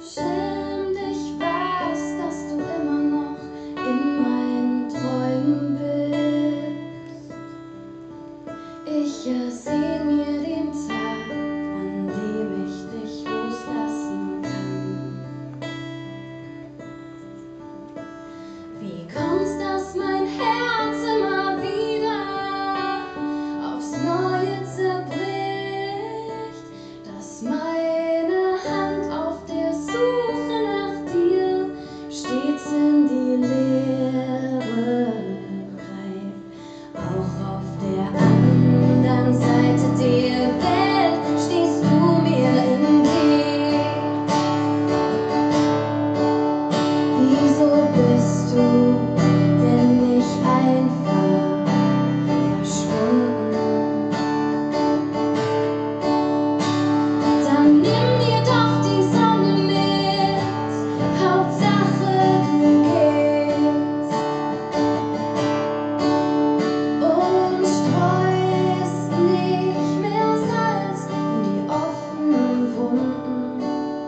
Schäm dich was, dass du immer noch in meinen Träumen bist. Ich erseh mir den Tag, an dem ich dich loslassen kann. Wie kommt's, dass mein Herz immer wieder aufs Neue zerbricht, dass meine Hand auf der Suche nach dir stets in die Leere greift. Auch auf der anderen Seite der Welt stehst du mir im Weg. Wieso bist du denn nicht einfach verschwunden? Dann nimm dir doch die Sonne mit, Hauptsache du gehst und streust nicht mehr Salz in die offenen Wunden.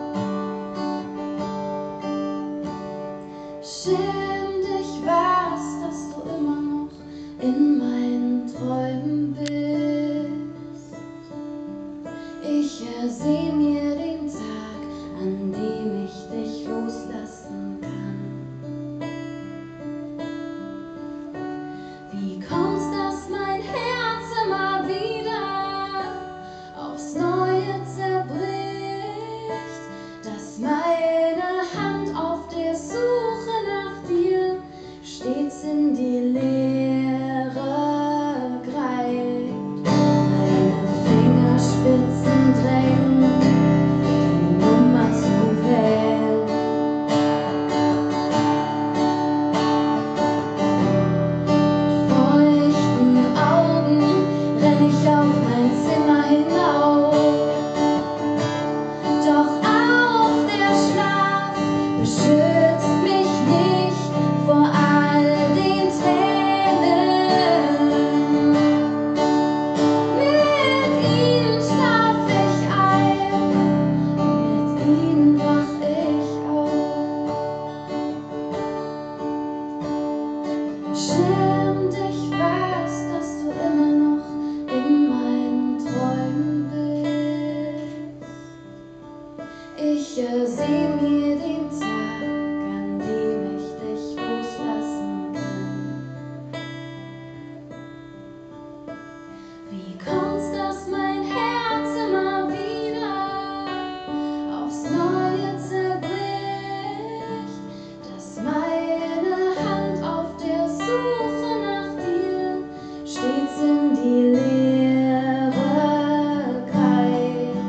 Schäm dich was, dass du immer noch in meinen Träumen bist. Ich erseh mir den Tag, an dem ich dich loslassen kann. Wie kommt's, dass mein Herz immer wieder aufs Neue zerbricht, dass meine Hand auf der Suche nach dir stets in die Leere greift? Meine Fingerspitzen drängen, die Nummer zu wählen. Mit feuchten Augen renn ich auf mein Zimmer hinauf. Doch auch der Schlaf beschützt mich nicht vor all den Tränen. Mit ihnen schlaf ich ein, mit ihnen wach ich auf. Schäm dich was, dass du immer noch in meinen Träumen bist. Ich erseh mir den Tag, an dem ich dich loslassen kann. Wie kommt's, dass mein Herz immer wieder aufs Neue zerbricht, dass meine Hand auf der Suche nach dir stets in die Leere greift?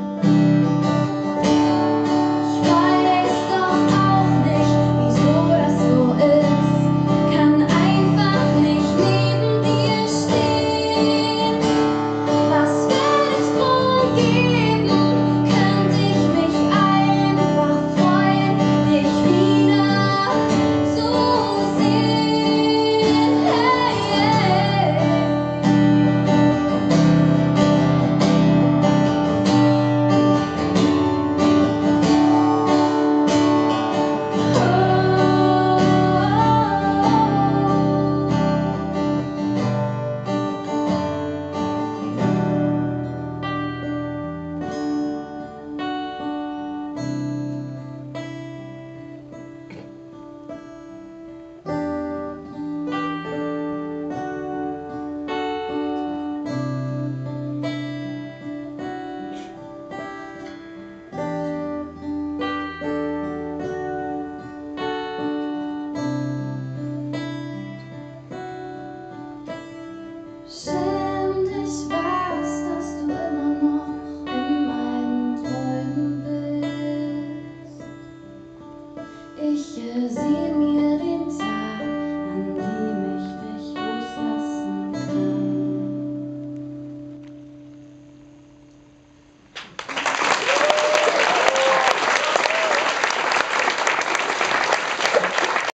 Ich weiß doch auch nicht, wieso das so ist, kann einfach nicht neben dir stehen. Was würde ich drum geben, könnte ich mich einfach freuen, dich wieder zu sehen. Hey, schäm dich was, dass du immer noch in meinen Träumen bist. Ich erseh mir